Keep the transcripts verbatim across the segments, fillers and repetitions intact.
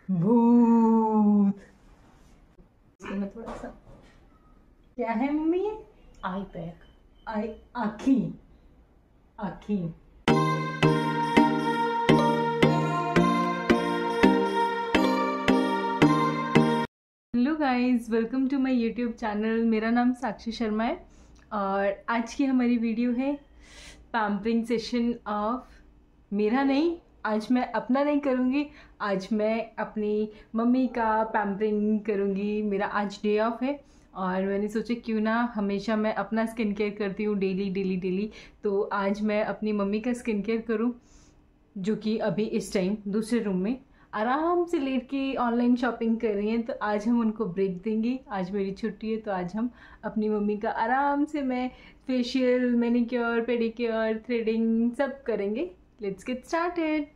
भूत। इसमें थोड़ा सा क्या है मम्मी? ये आई पैक। आई आखी आखी। Hello guys, welcome to my YouTube channel. मेरा नाम साक्षी शर्मा है और आज की हमारी वीडियो है पैम्परिंग सेशन ऑफ मेरा नहीं, आज मैं अपना नहीं करूँगी, आज मैं अपनी मम्मी का पैम्परिंग करूँगी। मेरा आज डे ऑफ है और मैंने सोचा क्यों ना, हमेशा मैं अपना स्किन केयर करती हूँ डेली डेली डेली, तो आज मैं अपनी मम्मी का स्किन केयर करूँ, जो कि अभी इस टाइम दूसरे रूम में आराम से लेट के ऑनलाइन शॉपिंग कर रही हैं। तो आज हम उनको ब्रेक देंगे, आज मेरी छुट्टी है, तो आज हम अपनी मम्मी का आराम से मैं फेशियल, मैनिक्योर, पेडिक्योर, थ्रेडिंग सब करेंगे। Let's get started.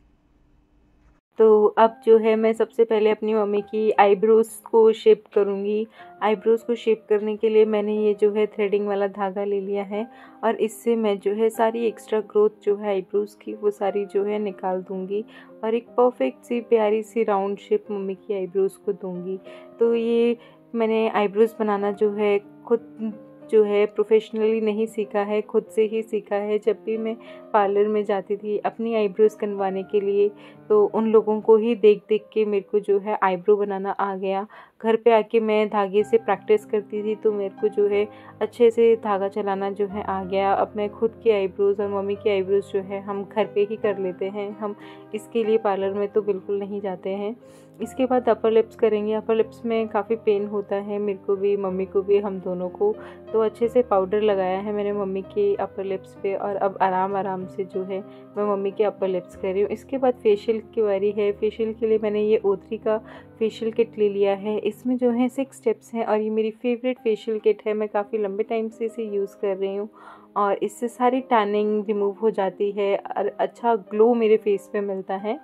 तो अब जो है मैं सबसे पहले अपनी मम्मी की आईब्रोज को शेप करूँगी। आईब्रोज को शेप करने के लिए मैंने ये जो है थ्रेडिंग वाला धागा ले लिया है और इससे मैं जो है सारी एक्स्ट्रा ग्रोथ जो है आईब्रोज की वो सारी जो है निकाल दूँगी और एक परफेक्ट सी प्यारी सी राउंड शेप मम्मी की आईब्रोज को दूँगी। तो ये मैंने आईब्रोज बनाना जो है खुद जो है प्रोफेशनली नहीं सीखा है, खुद से ही सीखा है। जब भी मैं पार्लर में जाती थी अपनी आईब्रोज बनवाने के लिए, तो उन लोगों को ही देख देख के मेरे को जो है आईब्रो बनाना आ गया। घर पे आके मैं धागे से प्रैक्टिस करती थी, तो मेरे को जो है अच्छे से धागा चलाना जो है आ गया। अब मैं खुद की आईब्रोज और मम्मी की आईब्रोज जो है हम घर पे ही कर लेते हैं, हम इसके लिए पार्लर में तो बिल्कुल नहीं जाते हैं। इसके बाद अपर लिप्स करेंगे। अपर लिप्स में काफ़ी पेन होता है मेरे को भी, मम्मी को भी, हम दोनों को। तो अच्छे से पाउडर लगाया है मैंने मम्मी के अपर लिप्स पे और अब आराम आराम से जो है मैं मम्मी के अपर लिप्स कर रही हूँ। इसके बाद फेशियल की बारी है। फेशियल के लिए मैंने ये ओ थ्री का फेशियल किट ले लिया है। इसमें जो है सिक्स स्टेप्स हैं और ये मेरी फेवरेट फेशियल किट है। मैं काफ़ी लंबे टाइम से इसे यूज़ कर रही हूँ और इससे सारी टैनिंग रिमूव हो जाती है और अच्छा ग्लो मेरे फेस पे मिलता है।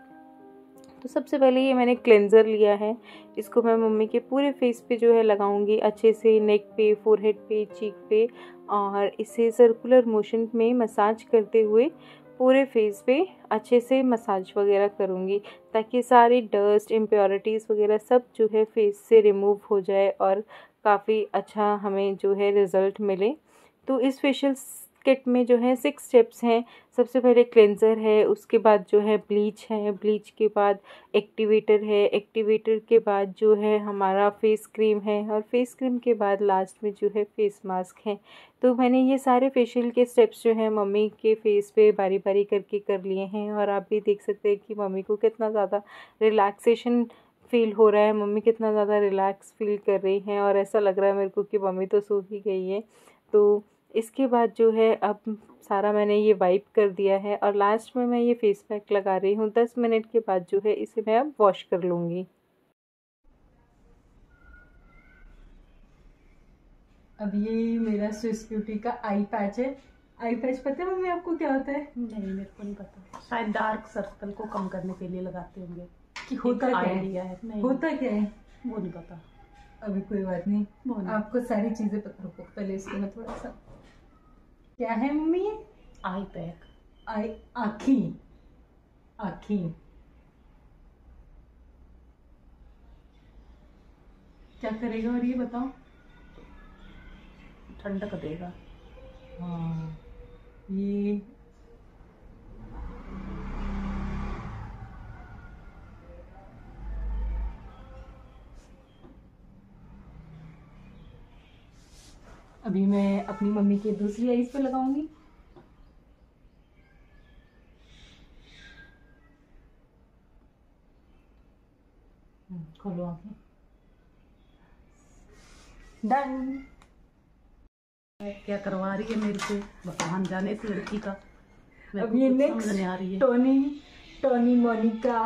तो सबसे पहले ये मैंने क्लेंज़र लिया है, इसको मैं मम्मी के पूरे फेस पे जो है लगाऊंगी अच्छे से, नेक पे, फोरहेड पे, चीक पे, और इसे सर्कुलर मोशन में मसाज करते हुए पूरे फेस पे अच्छे से मसाज वगैरह करूँगी ताकि सारी डस्ट, इम्प्योरिटीज़ वगैरह सब जो है फेस से रिमूव हो जाए और काफ़ी अच्छा हमें जो है रिज़ल्ट मिले। तो इस फेशियल किट में जो है सिक्स स्टेप्स हैं। सबसे पहले क्लेंज़र है, उसके बाद जो है ब्लीच है, ब्लीच के बाद एक्टिवेटर है, एक्टिवेटर के बाद जो है हमारा फेस क्रीम है और फेस क्रीम के बाद लास्ट में जो है फेस मास्क है। तो मैंने ये सारे फेशियल के स्टेप्स जो हैं मम्मी के फेस पे बारी बारी करके कर लिए हैं और आप भी देख सकते हैं कि मम्मी को कितना ज़्यादा रिलैक्सेशन फील हो रहा है, मम्मी कितना ज़्यादा रिलैक्स फील कर रही हैं और ऐसा लग रहा है मेरे को कि मम्मी तो सो ही गई है। तो इसके बाद जो है अब सारा मैंने ये वाइप कर दिया है और लास्ट में मैं ये फेस पैक लगा रही हूँ। दस मिनट के बाद जो है इसे मैं अब वॉश कर लूँगी। अब ये मेरा स्विस ब्यूटी का आई पैच है। आई पैच पता है मम्मी आपको क्या होता है? नहीं, मेरे को नहीं पता। शायद डार्क सर्कल को कम करने के लिए लगाते होंगे। कि होता क्या आइडिया है? नहीं, होता क्या है वो नहीं पता। अभी कोई बात नहीं, नहीं। आपको सारी चीजें पता होगा। पहले इसको मैं थोड़ा सा, क्या है मम्मी ये? आई पैक। आई आखी आखी। क्या करेगा और ये बताओ? ठंडक देगा। हाँ, ये अभी मैं अपनी मम्मी की दूसरी आईज पे लगाऊंगी। खोलो आंखें। डन। क्या करवा रही है मेरे से, भगवान जाने इस लड़की का। अब ये समझ नहीं आ रही है। Tony Tony Monica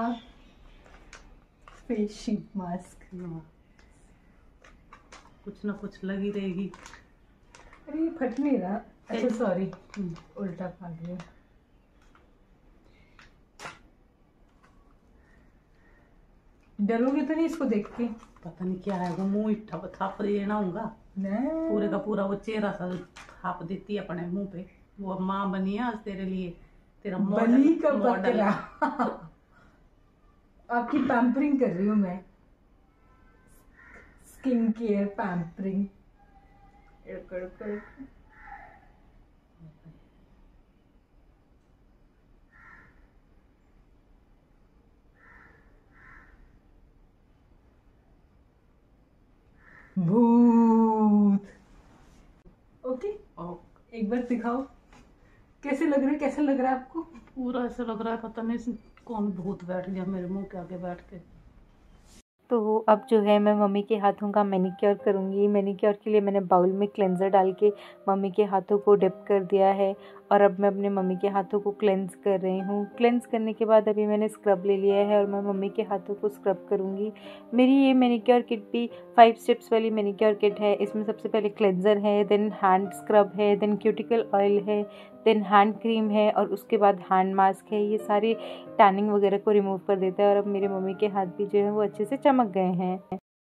face sheet mask. कुछ ना कुछ लगी रहेगी। अरे ये फट नहीं रहा। अच्छा सॉरी, उल्टा फाड़ दिया। डरोगे तो नहीं इसको देख के? पता नहीं क्या है, वो मुंह इट्ठा थाप देना होगा पूरे का पूरा, वो चेहरा सा थाप देती है अपने मुंह पे। वो माँ बनी है आज तेरे लिए, तेरा बनी का मॉडल। बकरा। आपकी पैम्परिंग कर रही हूँ मैं, स्किन केयर पैम्परिंग। भूत। ओके, एक बार दिखाओ कैसे लग रहा है, कैसा लग रहा है आपको? पूरा ऐसा लग रहा है पता नहीं कौन भूत बैठ गया मेरे मुंह के आगे बैठ के। तो अब जो है मैं मम्मी के हाथों का मैनिक्योर करूँगी। मैनिक्योर के लिए मैंने बाउल में क्लेंज़र डाल के मम्मी के हाथों को डिप कर दिया है और अब मैं अपने मम्मी के हाथों को क्लेंज़ कर रही हूँ। क्लेंज़ करने के बाद अभी मैंने स्क्रब ले लिया है और मैं मम्मी के हाथों को स्क्रब करूँगी। मेरी ये मैनिक्योर किट भी फाइव स्टेप्स वाली मैनिक्योर किट है। इसमें सबसे पहले क्लेंज़र है, देन हैंड स्क्रब है, देन क्यूटिकल ऑयल है, देन हैंड क्रीम है और उसके बाद हैंड मास्क है। ये सारी टैनिंग वगैरह को रिमूव कर देता है और अब मेरे मम्मी के हाथ भी जो है वो अच्छे से चमक गए हैं।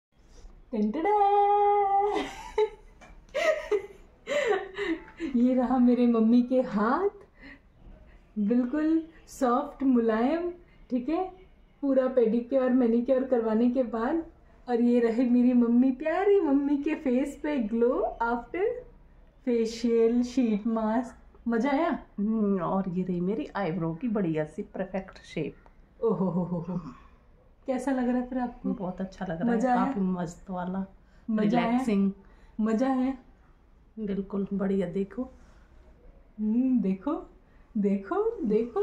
ये रहा मेरे मम्मी के हाथ, बिल्कुल सॉफ्ट मुलायम, ठीक है, पूरा पेडिक्योर मैनिक्योर करवाने के बाद। और ये रहे मेरी मम्मी, प्यारी मम्मी के फेस पे glow after facial sheet mask. मजा आया। और ये रही मेरी आईब्रो की बढ़िया सी परफेक्ट शेप। ओहो हो हो हो, कैसा लग रहा है फिर आपको? बहुत अच्छा लग रहा मजा है, आया? काफी मस्त वाला, मजा रिलैक्सिंग। मजा है, बिल्कुल बढ़िया। देखो हम्म, देखो देखो देखो।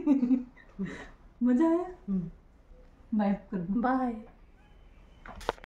मजा आया। हम्म, बाय कर दो। बाय।